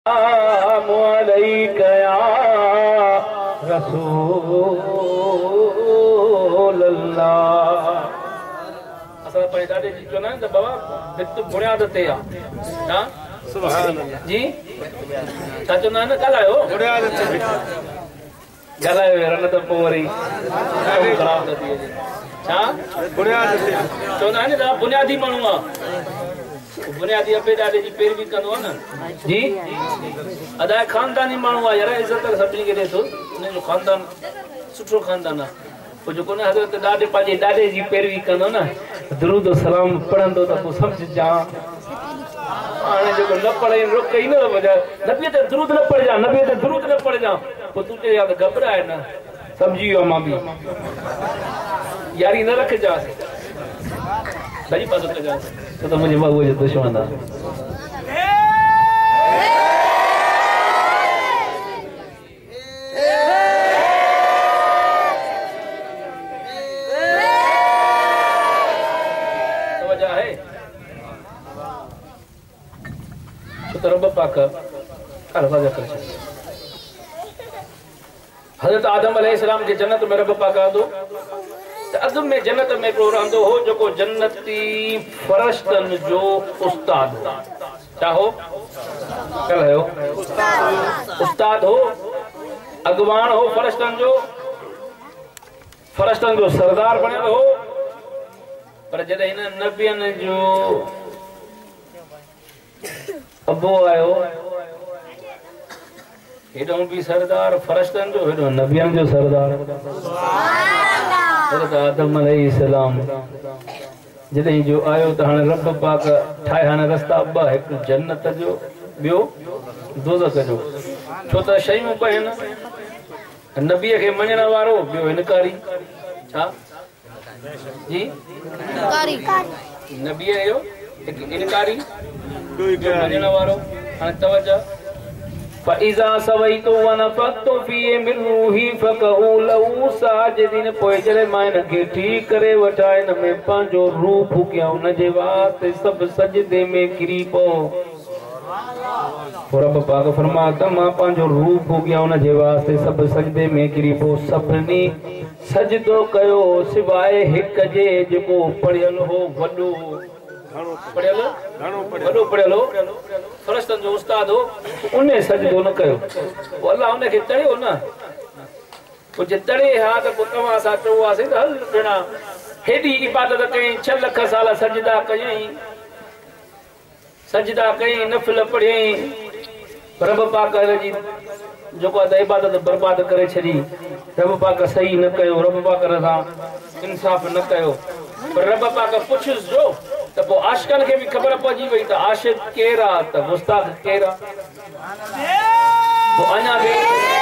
या रसूल अल्लाह। असां पंहिंजे ॾाॾे जी चवंदा आहिनि त बाबा भित बुनियाद ते आहे। छा सुभान अल्लाह जी छा चवंदा आहिनि ॻाल्हायो बुनियाद ते ॻाल्हायो रन त पोइ वरी ख़राब थी वञे। छा बुनियाद ते चवंदा आहिनि त बुनियादी माण्हू आहे। बुनियादी अबे ॾाॾे जी पैरवी कंदो आहे न जी अदा खानदानी माण्हू आहे यार इज़त सभिनी खे ॾे थो उनजो खानदान सुठो खानदान आहे पोइ जेको न हज़रत ॾाॾे पंहिंजे ॾाॾे जी पैरवी कंदो न दुरूद सलाम पढ़ंदो त पोइ सम्झजा। हाणे जेको न पढ़े रोकई न नबीअ ते दुरूद न पढ़जा नबीअ ते दुरूद न पढ़जा पोइ तूं चए यार घबराए न सम्झी वियो मां बि यारी न रखजांसि भई पासो कजांसि तो मुझे बाबू जो दुश्मन है। तो वजह है तो रब पाक हज़रत आदम अलैहिस्सलाम के जन्नत में रब पाक आदो अदम में जन्नत में को रहंदो हो जो जन्नती फरिश्तन जो उस्ताद हो। क्या हो कल है हो उस्ताद हो अगवान हो फरिश्तन जो सरदार बनियल हो। पर जॾहिं हिन नबियन जो अबो आयो हेॾो भी सरदार फरिश्तन जो हेॾो नबियन जो सरदार हज़रत आदम अलैहिस्सलाम जॾहिं जो आयो त हाणे रब पाक ठाहे हाणे रस्ता ॿ हिकु जन्नत जो ॿियो दोज़ख जो छो त शयूं पइनि नबीअ खे मञण वारो ॿियो इनकारी छा जी नबीअ जो हिकु इनकारी मञण वारो। हाणे तवजह فإذا سويت ونفخت فيه من روحي فقعوا له ساجدين पोइ जॾहिं मां हिन खे ठीक करे वठा हिन में पंहिंजो रूह फूकिया हुन जे वास्ते सभु सजदे में किरी पओ। रब पाक फरमा त मां पंहिंजो रूह फूकिया हुन जे वास्ते सभु सजदे में किरी पओ। सभिनी सजदो कयो सिवाय हिक जे जेको पढ़ियल हो वॾो पढ़ियल हो फरिश्तन जो उस्ताद हो उन सजदो न कयो अल्लाह उन खे तड़ियो न पोइ जे तड़े हा त पोइ तव्हां सां चयोसीं त हल भेणा हेॾी इबादत कयईं 6 लख साल सजदा कयईं नफ़िल पढ़ियईं रब पाक जी जेको आहे इबादत बर्बाद करे छॾी रब पाक सही न कयो रब पाक सां इंसाफ़ न कयो। पर रब पाक पुछिस जो त पोइ आशिकनि खे बि ख़बर पइजी वई त आशिक केरु आहे त मुस्ताद केरु आहे। पोइ अञा बि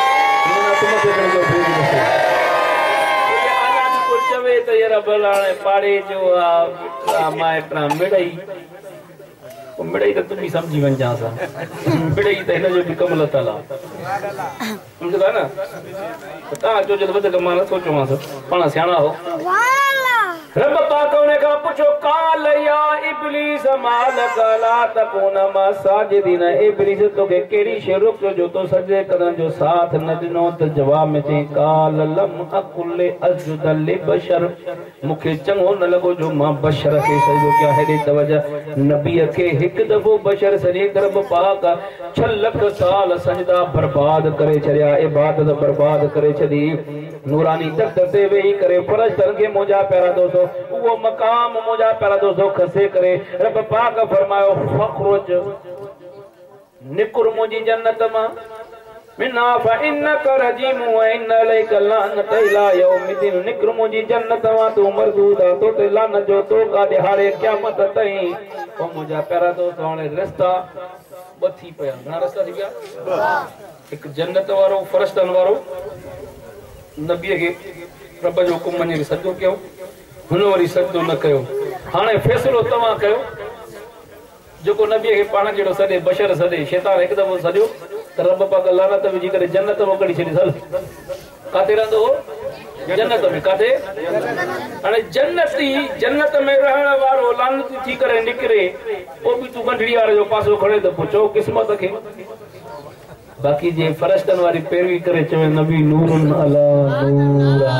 कोई चवे त यार भला हाणे पाड़े जो आहे माइट मिड़ई मिड़ई त तूं बि सम्झी वञजां असां मिड़ई त हिनजो बि कमु लथल आहे सम्झंदा न तव्हां चओ त वधीक मां नथो चवांसि पाण सियाणा हो। रब पाक ने कहा पूछो काल या इब्लिस मालक ला तकून मा साजिदीन इब्लिस तो के केड़ी शे रुक जो तो सजदे करन जो साथ न दिनो त जवाब में चई काल लम अकुल अजद लिबशर मुखे चंगो न लगो जो मां बशर के सजदो क्या हेडी तवज्जो नबी के एक दफो बशर सजे रब पाक 6 लख साल सजदा बर्बाद करे छड़िया इबादत बर्बाद करे छडी नूरानी तख्त ते वेही करे फरिश्तन के मोजा प्यारा दोस्तों वो मकाम मोजा प्यारा दोस्तों खसे करे रब पाक फरमायो फखरुज निकुर मुजी जन्नत मा मिना फइन्नक रजीम व इन अलैक लानत इला यौमिद्दीन निकुर मुजी जन्नत मा तू मरदूद तो ते लानत जो तो का दिहाड़े क़यामत ताईं ओ मोजा प्यारा दोस्तों हाणे रास्ता बथी पया घणा रास्ता थी गया एक जन्नत वारो फरिश्तन वारो नबी के रब जो हुकुम मने सजदो कयो हुन वरी सजदो न कयो। हाणे फैसलो तव्हां कयो जेको नबी के पाण जहिड़ो सॾे बशर सॾे शैतान हिकु दफ़ो सॼो त रब पाक लानत विझी करे जन्नत में कढी छॾी हल काथे रहंदो हो जन्नत में काथे हाणे जन्नत में रहण वारो लानत थी करे निकिरे पोइ बि तूं गंढड़ी वारे जो पासो खणे त पोइ चओ क़िस्मत खे बाकी जे फरिश्तन वारी पैरवी करे चवे नबी नूरुन अला नूरा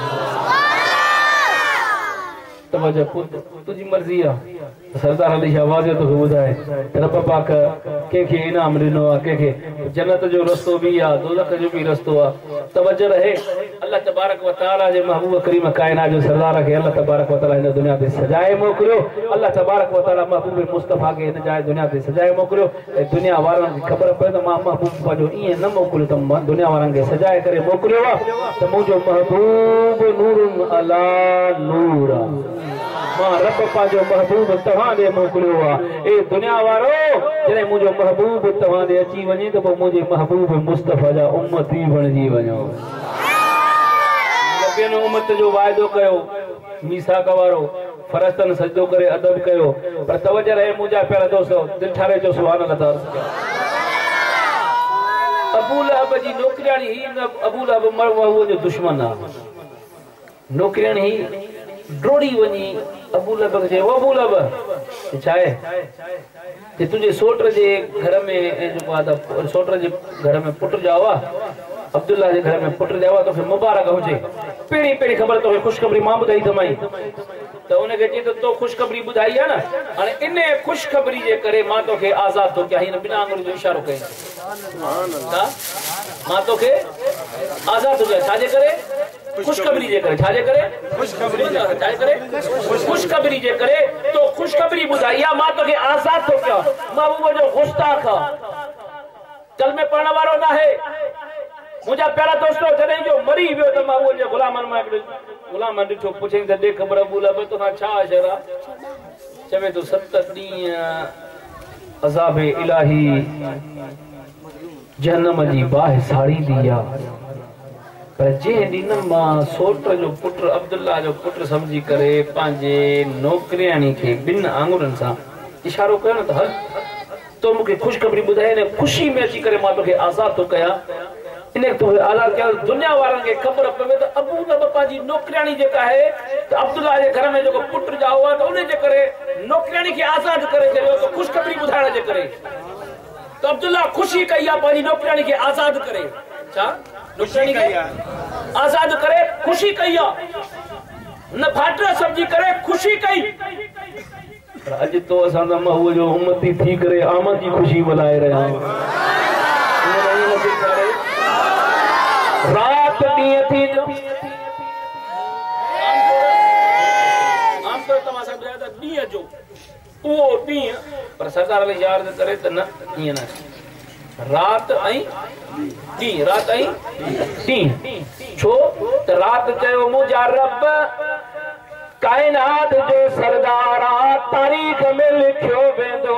तवज्जो पुत तुझी मर्जी आहे सरदार अली शाह वाज़े तो ॿुधाए रब पाक कंहिंखे इनाम ॾिनो आहे कंहिंखे जन्नत जो रस्तो बि आहे दोज़ख जो बि रस्तो आहे तवज्जो रहे अल्लाह तबारक व तआला जे महबूब करीम कायनात जो सरदार खे अल्लाह तबारक व तआला हिन दुनिया ते सजाए मोकिलियो अल्लाह तबारक व तआला महबूब मुस्तफ़ा खे हिन जाइ दुनिया ते सजाए मोकिलियो ऐं दुनिया वारनि खे ख़बर पए त मां महबूब पंहिंजो ईअं न मोकिलियो त दुनिया वारनि खे सजाए करे मोकिलियो आहे त मुंहिंजो महबूब नूरुन अला नूर मां रब पंहिंजो महबूब तव्हां ॾे मोकिलियो आहे ए दुनिया वारो जॾहिं मुंहिंजो महबूब तव्हां ॾे अची वञे त पोइ मुंहिंजे महबूब मुस्तफ़ा जा उम्मती बणिजी वञो नबियुनि उम्मत जो वाइदो कयो मीसाक वारो फरिश्तनि सजदो करे अदब कयो पर तवज्जो रहे मुंहिंजा प्यारा दोस्त दिलि ठारे जो सुभान अल्लाह अबू लहब जी नौकरियाणी ही अबू लहब मरवा जो दुश्मन आहे नौकरियाणी ही ड्रोड़ी वनी अबू लहब के वो अबू लहब छाए कि तुझे सोटर जे घर में जो बात सोटर जे घर में पुट जावा अब्दुल्ला जे घर में पुट जावा तो फिर मुबारक होजे पेड़ी पेड़ी खबर तो खुशखबरी मां बुधाई तमाई तो उन्हें के तो तो खुशखबरी बुधाई है ना अने इने खुशखबरी जे करे मां तो के आजाद तो क्या ही बिना आंगुर जो इशारो कई सुभान अल्लाह मां तो के आजाद हो जाए छाजे करे खुशखबरी जे करे छाजे करे खुशखबरी छाजे करे खुशखबरी जे करे तो खुशखबरी बुधाइया मां तो के आजाद तो क्या महबूब जो गुस्ताख चल में पढ़ने वालो ना है मुझा प्यारा दोस्तों जॾहिं जो मरी वियो त मां उहो जे गुलामनि मां गुलाम ॾिठो पुछे त देख ख़बर अबू लहब तो छा अशर आहे चवे तो 7 ॾींहं अज़ाब इलाही जहन्नम जी बाहि साड़ी दी आहे पर जे ॾींहं मां सोट जो पुट अब्दुल्ला जो पुट समझी करे पंहिंजे नौकरियाणी खे ॿिनि आंगुरनि सां इशारो कयो न त हल तो मूंखे ख़ुशखबरी ॿुधाए न ख़ुशी में अची करे मां तोखे आज़ाद थो कयां इन तो आला क्या दुनिया वारनि खे ख़बर पवे त अबू लहब पंहिंजी नौकरियाणी जेका आहे त अब्दुल्ला जे घर में जेको पुट जाओ आहे त उन जे करे नौकरियाणी खे आज़ाद करे छॾियो त ख़ुशखबरी ॿुधाइण जे करे त अब्दुल्ला ख़ुशी कई आहे पंहिंजी नौकरियाणी खे आज़ाद करे छा नौकरियाणी खे आज़ाद करे ख़ुशी कई आहे न फाटरा समझी करे ख़ुशी कई पर अॼु तो असां त महबूब जो उम्मती थी करे आमद जी ख़ुशी मल्हाए रहिया आहियूं रात ॾींहं थी आम तौर तव्हां सां ॿुधायो त ॾींहं जो उहो ॾींहं पर सरकार अली यादि करे त न ईअं न रात ऐं ॾींहं रात ऐं ॾींहं छो त राति चयो मुंहिंजा रब काइनात जो सरदार आहे तारीख़ में लिखियो वेंदो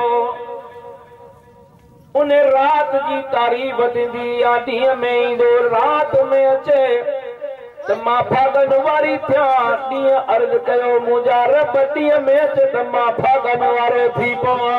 उन रात जी तारीफ़ थींदी या ॾींहं में ईंदो रात में अचे त मां भागन वारी थियां ॾींहं अर्ज़ कयो मुंहिंजा रब ॾींहं में अचे त मां भागन वारो थी पवां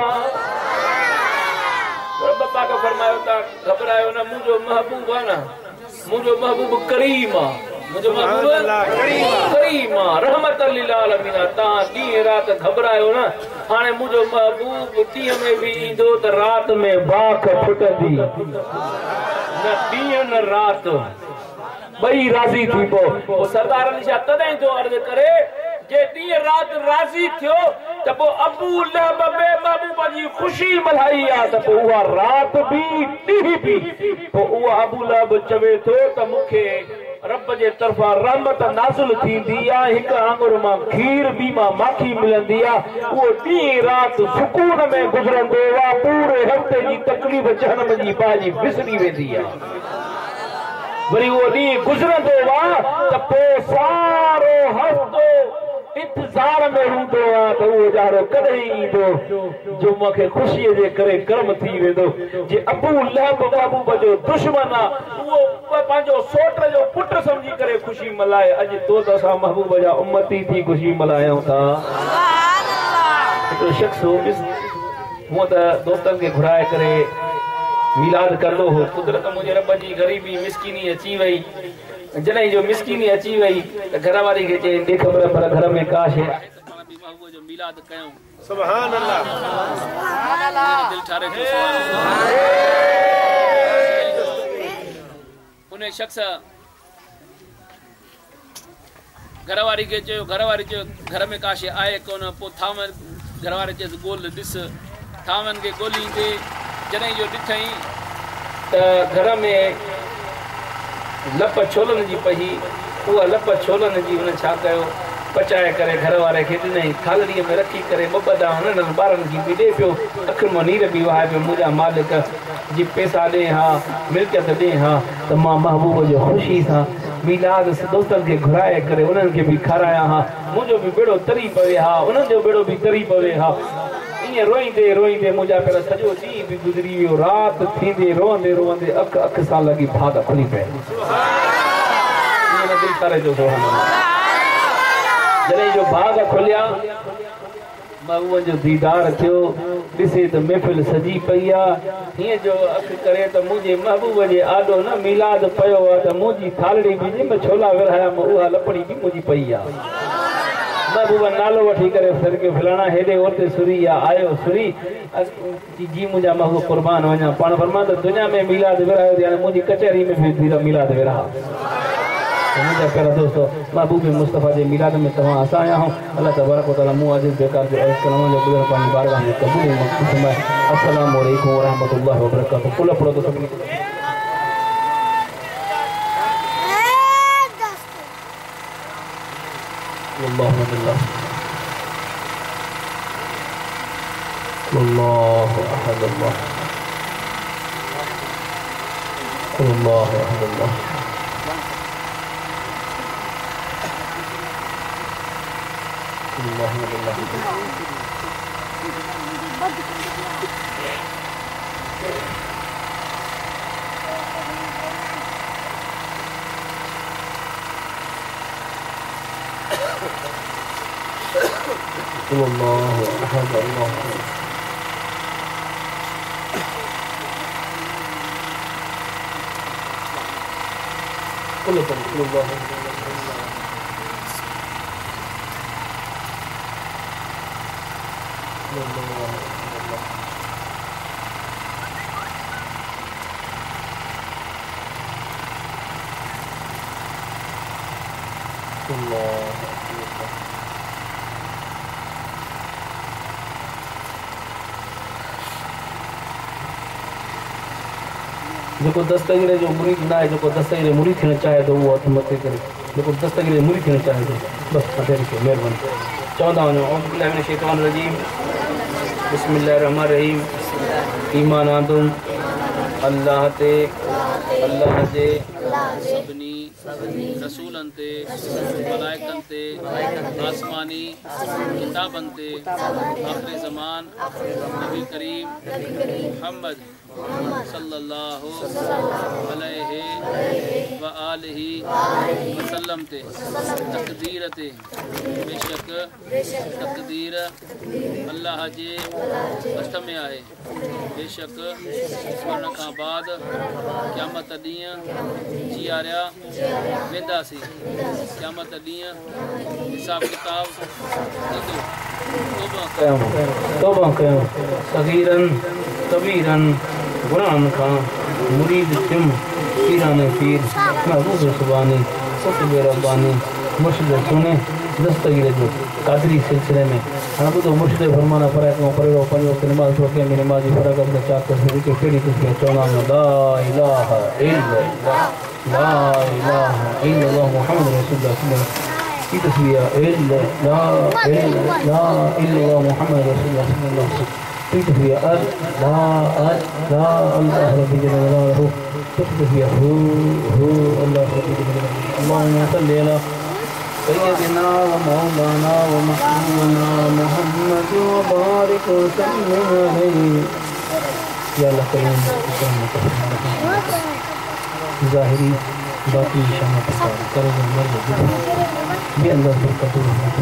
रब पाक फरमायो था घबरायो न मुंहिंजो महबूब आहे न मुंहिंजो महबूब करीम आहे मुंहिंजो महबूब करीम आहे रहमत लिल आलमीन तव्हां ॾींहं राति घबरायो न हाणे मुंहिंजो महबूब ॾींहं में बि ईंदो त राति में बाख फुटंदी न ॾींहं न राति ॿई राज़ी थी पोइ सरदार अली शाह तॾहिं थो अर्ज़ु करे जे ॾींहं राति राज़ी थियो त पोइ अबू लहब बे महबूब जी ख़ुशी मल्हाई आहे त पोइ उहा राति बि ॾींहं बि पोइ उहा अबू लहब चवे थो त मूंखे रब जे तरफ़ां रहमत नाज़िल थींदी आहे हिकु आंगुर मां खीर बि मां माखी मिलंदी आहे उहो ॾींहुं राति सुकून में गुज़रंदो आहे पूरे हफ़्ते जी तकलीफ़ जहन्नम जी भाॼी विसरी वेंदी आहे वरी उहो ॾींहुं गुज़रंदो आहे त पोइ सारो हफ़्तो इंतज़ार में हूंदो आहे त उहो ॼाणो कॾहिं ईंदो जो मूंखे ख़ुशीअ जे करे कर्म थी वेंदो जे अबू लहब महबूब जो दुश्मन आहे उहो पंहिंजो सोट जो पुट समझी करे ख़ुशी मल्हाए अॼु तो त असां महबूब जा उम्मती थी ख़ुशी मल्हायूं था हिकिड़ो शख़्स हो हूअं त दोस्तनि खे घुराए करे मिलाद कंदो हो कुदरत मुंहिंजे रब जी ग़रीबी मिसकीनी अची वई जॾहिं जो मिसकीनी अची वई त घर वारी खे चई ॾे ख़बर पर घर में का शइ महबूब जो मिलाद कयूं सुभान अल्लाह दिल ठारे थो सुभान अल्लाह में शख्स घरवारी के चयो घरवारी चयो घर में काशे आए कोन पोइ थांवन घरवारे चयसि ॻोल्ह ॾिस थांवन खे ॻोल्हींदे जॾहिं जो ॾिठई त घर में लप छोलनि जी पई उहा लप छोलनि जी हुन छा कयो पचाए करे घर वारे खे ॾिनई थालड़ीअ में रखी करे ॿ ॿ ॾांहुं हुननि ॿारनि खे बि ॾिए पियो अखि मां नीर बि वहाए पियो मुंहिंजा मालिक जी पैसा ॾे हा मिल्कियत ॾे हा त मां महबूब जो ख़ुशी सां मीलाद दोस्तनि खे घुराए करे उन्हनि खे बि खारायां हा मुंहिंजो बि बेड़ो तरी पवे हा उन्हनि जो बेड़ो बि तरी पवे हा ईअं रोईंदे रोईंदे मुंहिंजा पहिरियों सॼो ॾींहुं बि गुज़री वियो राति थींदे रोअंदे रोअंदे अखि सां लॻी भाग खुली पए ईअं न दिलि करे जो जॾहिं जो भाग खुलिया महबूबनि जो दीदार थियो ॾिसे त महफ़िल सजी पई आहे हीअं जो अखि करे त मुंहिंजे महबूब जे आॾो न मीलाद पियो आहे त मुंहिंजी थालड़ी बि जंहिंमें छोला विरहाया उहा लपड़ी बि मुंहिंजी पई आहे महबूब नालो वठी करे सर खे फलाणा हेॾे होॾे सुरी आहे आयो सुरी जी मुंहिंजा महबूब क़ुर्बान वञा पाण फरमा त दुनिया में मीलाद विरहायो हाणे मुंहिंजी कचहरी में बि मीलाद विरहा मुझे प्यारा दोस्तों महबूब मुस्तफ़ा के मिलाद में तमाम असा आया हूँ अल्लाह तबारक व तआला मुँह अजीज बेकार जो अर्ज़ कलाम जो गुज़र पानी बारगाह में कबूल मक़बूल फरमाए। अस्सलामु अलैकुम व रहमतुल्लाहि व बरकातहू। कुल पढ़ो तो सभी अल्लाहु अहद अल्लाहु अहद अल्लाह जो दस्तगीर जो मुरीद ना है जो दस्तगीर मुरीद थियण चाहे तो वो हथ मथे करे जो दस्तगीर मुरीद थियण चाहे तो बस मथे रखो मेहरबानी चवंदा वञो औज़ु बिल्लाहि मिनश शैतानिर रजीम बिस्मिल्लाहिर रहमानिर रहीम ईमान आंदुम अल्लाह ते अल्लाह जे सभिनी रसूलन ते मलाइकन ते आसमानी किताबन ते आखिरी ज़मान नबी करीम मुहम्मद सल्लल्लाहु अलैहि व आलिहि वसल्लम ते तकदीर ते बेशक तकदीर अल्लाह जे हथ में आहे बेशक मरण खां बाद क़यामत ॾींहुं जीआरिया वेंदासीं क़यामत ॾींहुं हिसाब किताब तौबा कयो सगीरन कबीरन गुनाहन खां मुरीद थियुमि पीराने पीर महबूब सुबानी कुतुब रब्बानी मुर्शिद सुने दस्तगीर जो कादरी सिलसिले में हाँ ॿुधो मुर्शिद फरमाना पढ़ाए कयूं पढ़ियो पंहिंजो वक़्तु नमाज़ पढ़ो कंहिं नमाज़ी फ़र्क़ में चार तस्वीर के कहिड़ी तस्वीर चवंदा आहियूं ला इलाहा इल्लल्लाह ला इलाहा इल्लल्लाह मुहम्मद रसूलुल्लाह की तस्वीर ला इल्लल्लाह मुहम्मद रसूलुल्लाह सल्लल्लाहु की तस्वीर ला अल्लाह रब्बी जल्लल्लाहु तस्वीर हु अल्लाह रब्बी जल्लल्लाहु अल्लाहुम्मा सल्लि अला सय्यदिना व मौलाना व महबूबना मुहम्मद व बारिक वसल्लिम अलैहि या अल्लाह करीम ज़ाहिरी बाकी शामत करो मर्द भी अंदर बरकत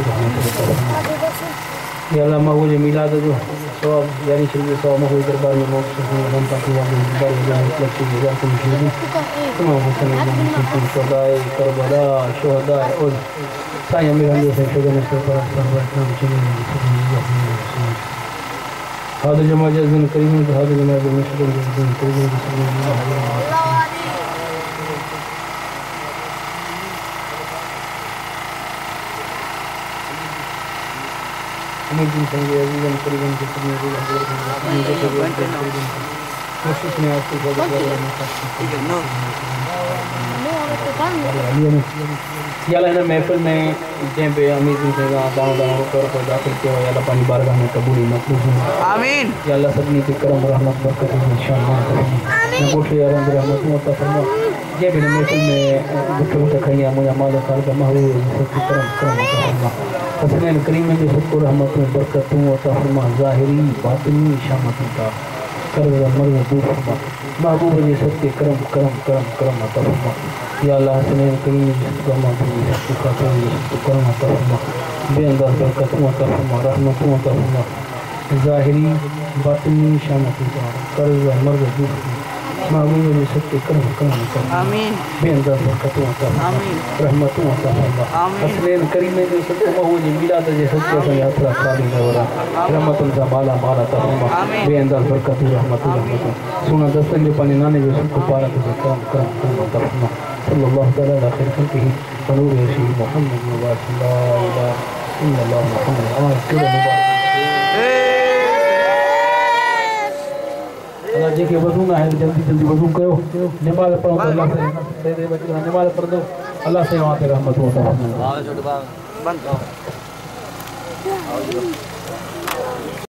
या अल्लाह महबूब मिलाद जो सवाब यानी शरीर सवाब महबूब दरबार में मौजूद है हम पाकी वाले दरबार में लक्ष्य की जान को मशहूरी तमाम हुसैन मुस्लिम शोहदाए करबला शोहदाए और साईं अमीर हमद से शोहदा पर नाम चले हादिर जमाअत करीम हादिर जमाअत मुस्लिम करीम अमेजिंग संगे अजीजन करीबन के सभी को कोशिश में आपको बहुत याला इन महफिल में जैं पे अमेजिंग संगा दानो दानो कर पर दाखिल किया याला पानी बारगाह में कबूली मकबूल आमीन याला सबनी के करम रहमत बरकत इंशाअल्लाह आमीन कोठे यार अंदर रहमत अता फरमा जे भी महफिल में गुफ्तगू तखैया मुया माल साल का महबूब सबकी करम करम अता फरमा हसनैन करीम में सबको रहमत बरकत अता फरमा ज़ाहिरी बातिनी शामतों का कर मर्द दूर फरमा महबूब जी सबके करम करम करम करम अता फरमा या अल्लाह हसनैन करीम में सबको रहमत सबको करम अता फरमा बेअंदाज बरकत अता फरमा रहमत अता फरमा ज़ाहिरी बातिनी शामतों का कर मर्द दूर महबूब जी सबके करम करम अता फरमा आमीन बेअंदाज बरकत अता फरमा आमीन रहमत अता फरमा हसनैन करीम में सबको महबूब जी मिलाद जे सबको से यात्रा खाली नवरा रहमतुन सा माला माला अता फरमा बेअंदाज बरकत रहमत सुना दस्तन जो पानी नाने जो सबको पारा तो करम करम करम अता फरमा सल्लल्लाहु तआला अलैहि खल्क़िही व नूर रसूल मुहम्मद व ला इलाहा इल्लल्लाह मुहम्मद अल्लाह जी के वजू ना है जल्दी जल्दी वजू करो नमाज पढ़ो अल्लाह से दे बच्चे नमाज पढ़ दो अल्लाह से वहां पे रहमत हो